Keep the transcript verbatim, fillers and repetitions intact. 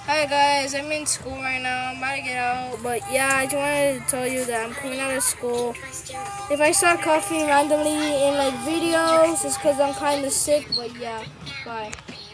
Hi guys, I'm in school right now. I'm about to get out, but yeah, I just wanted to tell you that I'm coming out of school. If I start coughing randomly in like videos, it's because I'm kind of sick. But yeah, bye.